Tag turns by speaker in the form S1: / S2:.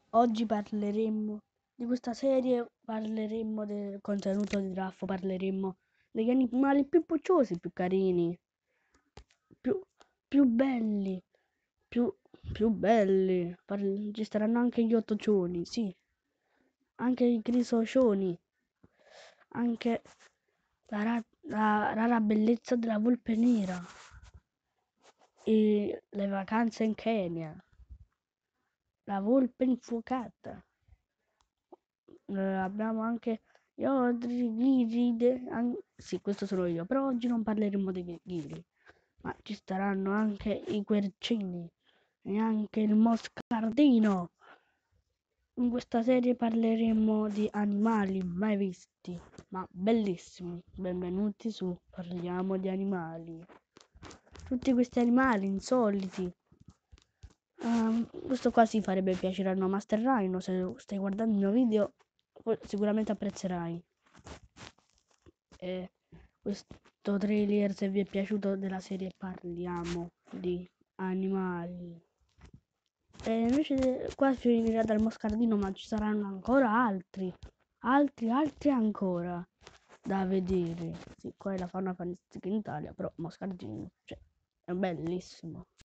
S1: Oggi parleremo di questa serie, parleremo del contenuto di Raffo, parleremo degli animali più pucciosi, più carini, più, più belli, più, più belli. Ci staranno anche gli ottocioni, sì, anche i grisocioni, anche la rara bellezza della volpe nera e le vacanze in Kenya, la volpe infuocata. Abbiamo anche gli altri ghiri, sì, questo sono io, però oggi non parleremo dei ghiri, ma ci staranno anche i quercini e anche il moscardino. In questa serie parleremo di animali mai visti, ma bellissimi. Benvenuti su Parliamo di animali. Tutti questi animali insoliti. Questo qua si farebbe piacere al mio Master Rhino. Se stai guardando il mio video, sicuramente apprezzerai. E questo trailer, se vi è piaciuto, della serie Parliamo di animali. E invece qua finirà dal moscardino, ma ci saranno ancora altri ancora da vedere. Sì, qua è la fauna fanistica in Italia, però moscardino, cioè, è bellissimo.